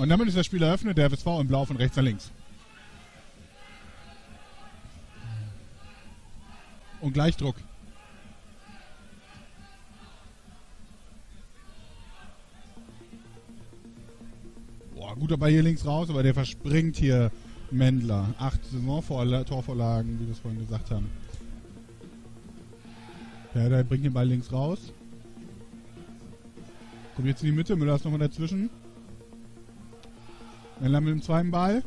Und damit ist das Spiel eröffnet, der FSV in Blau von rechts nach links. Und Gleichdruck. Boah, guter Ball hier links raus, aber der verspringt hier Mendler. 8 Torvorlagen, wie wir es vorhin gesagt haben. Ja, der bringt den Ball links raus. Kommt jetzt in die Mitte, Müller ist nochmal dazwischen. Mendler mit dem zweiten Ball.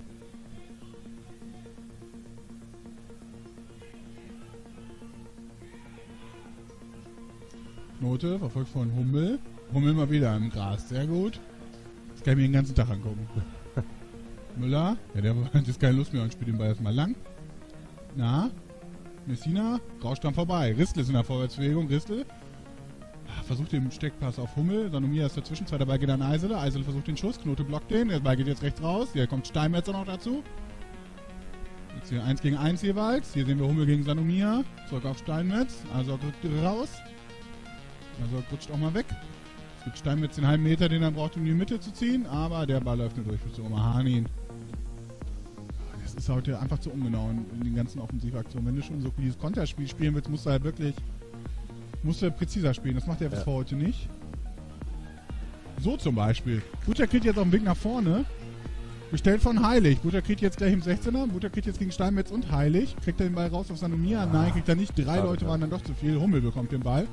Knote, verfolgt von Hummel. Hummel mal wieder im Gras, sehr gut. Das kann ich mir den ganzen Tag angucken. Müller, ja, der hat jetzt keine Lust mehr und spielt den Ball erstmal lang. Na, Messina, rauscht dann vorbei. Ristel ist in der Vorwärtsbewegung, Ristel versucht den Steckpass auf Hummel, Sanomia ist dazwischen, zweiter Ball geht an Eisele, Eisele versucht den Schuss, Knote blockt den, der Ball geht jetzt rechts raus, hier kommt Steinmetzer noch dazu. Jetzt hier 1 gegen 1 jeweils, hier sehen wir Hummel gegen Sanomia, zurück auf Steinmetz, also rückt raus. Also rutscht auch mal weg. Es gibt Steinmetz den halben Meter, den er braucht, um in die Mitte zu ziehen, aber der Ball läuft nur durch bis zu Omahanin. Das ist heute einfach zu ungenau in den ganzen Offensivaktionen. Wenn du schon so dieses Konterspiel spielen willst, musst du halt wirklich präziser spielen. Das macht der FSV heute nicht. So zum Beispiel. Butter kriegt jetzt auf dem Weg nach vorne. Bestellt von Heilig. Butter kriegt jetzt gleich im 16er. Butter kriegt jetzt gegen Steinmetz und Heilig. Kriegt er den Ball raus auf Sanomia? Nein, kriegt er nicht. 3 Leute waren dann doch zu viel. Hummel bekommt den Ball.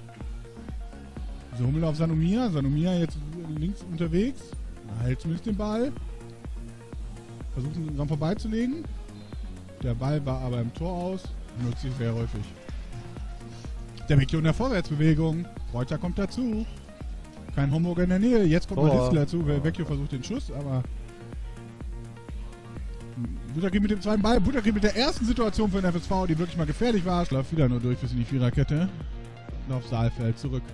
So, Hummel auf Sanomia. Sanomia jetzt links unterwegs. Hält zumindest den Ball. Versucht ihn dran vorbeizulegen. Der Ball war aber im Tor aus. Nutzt sich sehr häufig. Der Vecchio in der Vorwärtsbewegung. Reuter kommt dazu. Kein Homburger in der Nähe. Jetzt kommt mal Ristel dazu. Vecchio versucht den Schuss, aber Butter geht mit dem zweiten Ball. Butter geht mit der ersten Situation für den FSV, die wirklich mal gefährlich war. Läuft wieder nur durch bis in die Viererkette. Und auf Saalfeld zurück.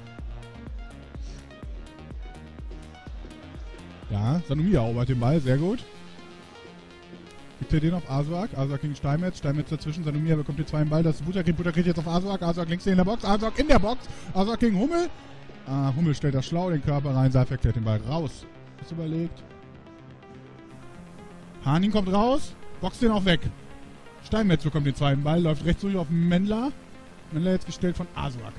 Ja, Sanomia erobert den Ball. Sehr gut. Gibt er den auf Asuak. Asuak gegen Steinmetz. Steinmetz dazwischen. Sanomia bekommt den zweiten Ball. Das ist Butter kriegt jetzt auf Asuak. Asuak links in der Box. Asuak in der Box. Asuak gegen Hummel. Hummel stellt das schlau, den Körper rein. Saalfeld klärt den Ball raus. Ist überlegt. Hanin kommt raus. Boxt den auch weg. Steinmetz bekommt den zweiten Ball. Läuft rechts durch auf Mendler. Mendler jetzt gestellt von Asuak.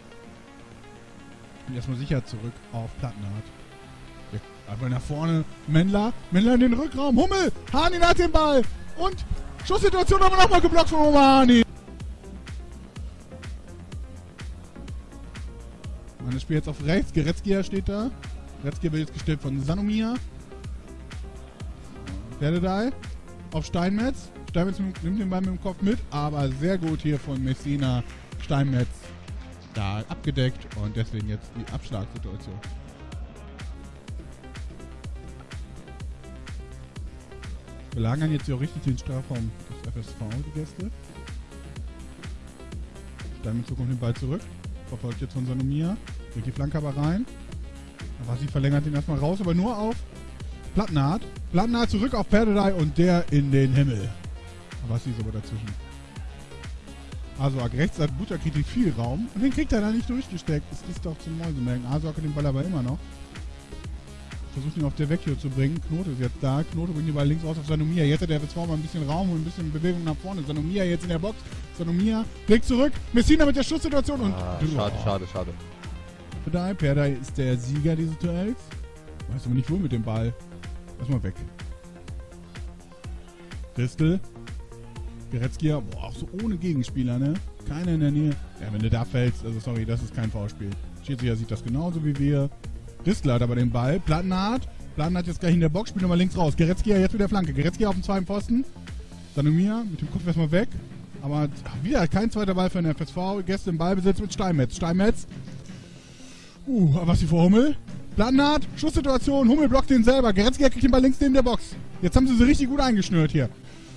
Und erstmal sicher zurück auf Plattenhardt. Aber nach vorne Mendler. Mendler in den Rückraum. Hummel. Hanin hat den Ball. Und Schusssituation aber nochmal geblockt von Hanin. Das Spiel jetzt auf rechts. Geretzkia steht da. Geretzkia wird jetzt gestellt von Sanomia. Perdedal auf Steinmetz. Steinmetz nimmt den Ball mit dem Kopf mit. Aber sehr gut hier von Messina. Steinmetz da abgedeckt. Und deswegen jetzt die Abschlagssituation. Belagern jetzt hier auch richtig den Strafraum des FSV, die Gäste. Steinmetz bekommt den Ball zurück. Verfolgt jetzt von Sanomia. Bringt die Flanke aber rein. Aber sie verlängert ihn erstmal raus, aber nur auf Plattenhardt. Plattenhardt zurück auf Perdedei und der in den Himmel. Aber sie ist aber dazwischen. Asuak rechts hat Butter kriegt viel Raum. Und den kriegt er da nicht durchgesteckt. Das ist doch zum Mäusemelken. Asuak hat den Ball aber immer noch. Versucht ihn auf der Vecchio zu bringen. Knote ist jetzt da. Knote bringt den Ball links raus auf Sanomia. Jetzt hat der FSV mal ein bisschen Raum und ein bisschen Bewegung nach vorne. Sanomia jetzt in der Box. Sanomia blickt zurück. Messina mit der Schusssituation und... Schade. Perdei ist der Sieger dieses Duells. Weiß aber nicht wohl mit dem Ball. Lass mal weg. Ristel. Geretzkia. Boah, auch so ohne Gegenspieler, ne? Keiner in der Nähe. Ja, wenn du da fällst, also sorry, das ist kein Foulspiel. Schiedsrichter sieht das genauso wie wir. Ristel hat aber den Ball. Plattenhardt jetzt gleich in der Box, spielt nochmal links raus. Geretzkia jetzt mit der Flanke. Geretzkia auf dem zweiten Pfosten. Sanomia mit dem Kopf erstmal weg. Aber wieder kein zweiter Ball für den FSV. Gäste im Ballbesitz mit Steinmetz. Aber was sie vor Hummel? Plattenhardt, Schusssituation. Hummel blockt den selber. Geretzkia kriegt den Ball links neben der Box. Jetzt haben sie richtig gut eingeschnürt hier.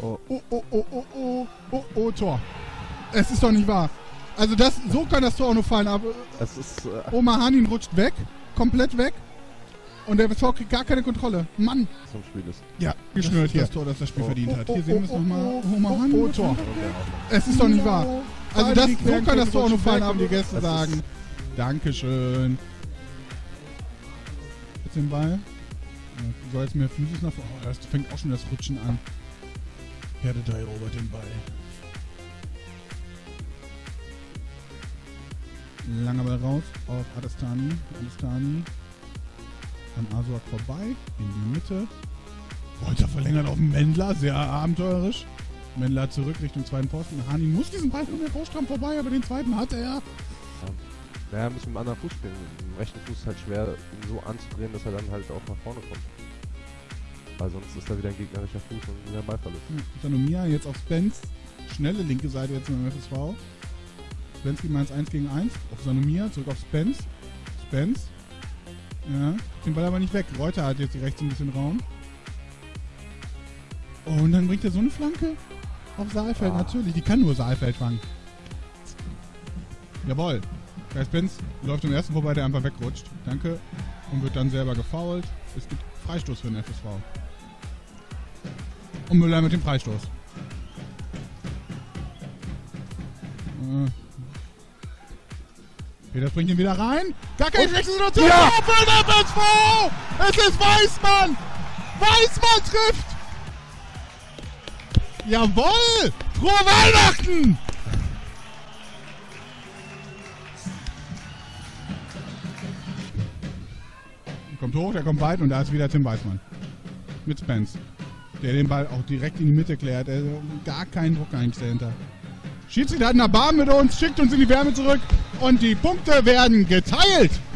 Tor. Es ist doch nicht wahr. Also so kann das Tor auch nur fallen. Aber Omahanin rutscht weg. Komplett weg. Und der FSV kriegt gar keine Kontrolle. Mann. Zum Spiel ist. Ja, geschnürt hier. Das Tor, das Spiel verdient hat. Hier sehen wir es nochmal. Omahanin. Tor. Es ist doch nicht wahr. Also so kann das Tor auch nur fallen, haben die Gäste sagen. Dankeschön. Jetzt den Ball. So jetzt mehr Physis nach vorne. Oh, das fängt auch schon das Rutschen an. Perdetei erobert den Ball. Langer Ball raus auf Adestani. Adestani. An Asuak vorbei. In die Mitte. Reuter verlängert auf den Mendler. Sehr abenteuerisch. Mendler zurück Richtung zweiten Posten. Hani muss diesen Ball um den Bruststramm vorbei, aber den zweiten hat er. Naja, er muss mit dem anderen Fuß spielen. Mit dem rechten Fuß ist halt schwer, ihn so anzudrehen, dass er dann halt auch nach vorne kommt. Weil sonst ist da wieder ein gegnerischer Fuß und wieder ein Ballverlust. Sanomia jetzt auf Spence. Schnelle linke Seite jetzt im FSV. Spence gegen 1 gegen 1. Auf Sanomia, zurück auf Spence. Spence. Ja, den Ball aber nicht weg. Reuter hat jetzt rechts ein bisschen Raum. Und dann bringt er so eine Flanke auf Saalfeld. Natürlich, die kann nur Saalfeld fangen. Jawohl. Kai Spence läuft am ersten vorbei, der einfach wegrutscht. Danke. Und wird dann selber gefoult. Es gibt Freistoß für den FSV. Und Müller mit dem Freistoß. Peters bringt ihn wieder rein. Gar keine schlechte Situation für den FSV! Es ist Weißmann! Weißmann trifft! Jawohl! Frohe Weihnachten! Kommt hoch, der kommt weit und da ist wieder Tim Weißmann. Mit Spence. Der den Ball auch direkt in die Mitte klärt. Er gar keinen Druck eigentlich dahinter. Schiedsrichter hat einen Erbarmen mit uns, schickt uns in die Wärme zurück und die Punkte werden geteilt.